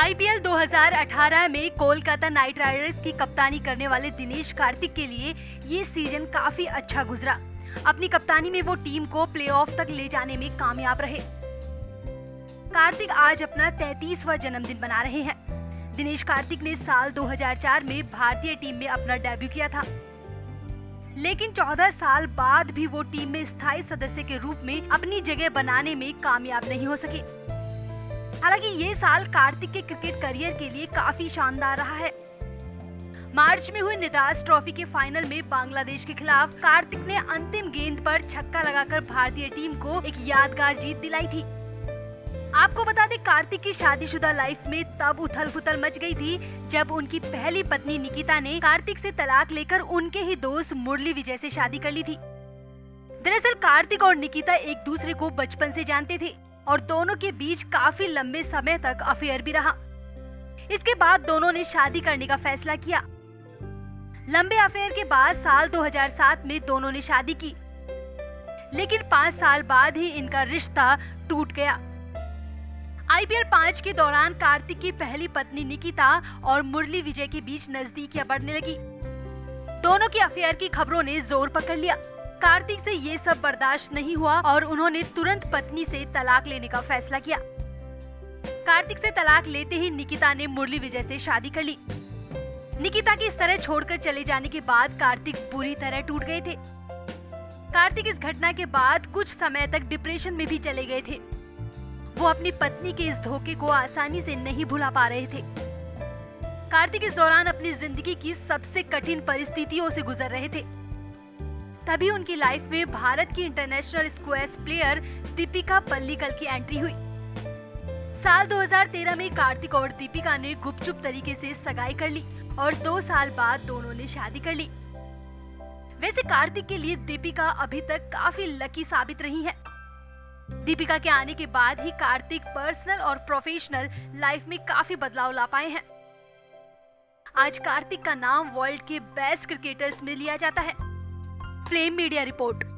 IPL 2018 में Kolkata night Riders की कप्तानी करने वाले दिनेश कार्तिक के लिए ये सीजन काफी अच्छा गुजरा। अपनी कप्तानी में वो टीम को प्लेऑफ तक ले जाने में कामयाब रहे। कार्तिक आज अपना 33वां जन्मदिन मना रहे हैं। दिनेश कार्तिक ने साल 2004 में भारतीय टीम में अपना डेब्यू किया था, लेकिन 14 साल बाद भी वो टीम में स्थायी सदस्य के रूप में अपनी जगह बनाने में कामयाब नहीं हो सके। हालांकि ये साल कार्तिक के क्रिकेट करियर के लिए काफी शानदार रहा है। मार्च में हुई निदास ट्रॉफी के फाइनल में बांग्लादेश के खिलाफ कार्तिक ने अंतिम गेंद पर छक्का लगाकर भारतीय टीम को एक यादगार जीत दिलाई थी। आपको बता दें, कार्तिक की शादीशुदा लाइफ में तब उथल-पुथल मच गई थी जब उनकी पहली पत्नी निकिता ने कार्तिक से तलाक लेकर उनके ही दोस्त मुरली विजय से शादी कर ली थी। दरअसल कार्तिक और निकिता एक दूसरे को बचपन से जानते थे और दोनों के बीच काफी लंबे समय तक अफेयर भी रहा। इसके बाद दोनों ने शादी करने का फैसला किया। लंबे अफेयर के बाद साल 2007 में दोनों ने शादी की, लेकिन 5 साल बाद ही इनका रिश्ता टूट गया। आईपीएल 5 के दौरान कार्तिक की पहली पत्नी निकिता और मुरली विजय के बीच नजदीकियां बढ़ने लगी। दोनों की अफेयर की खबरों ने जोर पकड़ लिया। कार्तिक से ये सब बर्दाश्त नहीं हुआ और उन्होंने तुरंत पत्नी से तलाक लेने का फैसला किया। कार्तिक से तलाक लेते ही निकिता ने मुरली विजय से शादी कर ली। निकिता की इस तरह छोड़कर चले जाने के बाद कार्तिक बुरी तरह टूट गए थे। कार्तिक इस घटना के बाद कुछ समय तक डिप्रेशन में भी चले गए थे। वो अपनी पत्नी के इस धोखे को आसानी से नहीं भुला पा रहे थे। कार्तिक इस दौरान अपनी जिंदगी की सबसे कठिन परिस्थितियों से गुजर रहे थे। तभी उनकी लाइफ में भारत की international squash player Dipika Pallikal की एंट्री हुई। साल 2013 में कार्तिक और दीपिका ने गुपचुप तरीके से सगाई कर ली और 2 साल बाद दोनों ने शादी कर ली। वैसे कार्तिक के लिए दीपिका अभी तक काफी लकी साबित रही है। दीपिका के आने के बाद ही कार्तिक पर्सनल और प्रोफेशनल लाइफ में काफी बदलाव ला पाए हैं। आज कार्तिक का नाम वर्ल्ड के बेस्ट क्रिकेटर्स में लिया जाता है। Flame media report.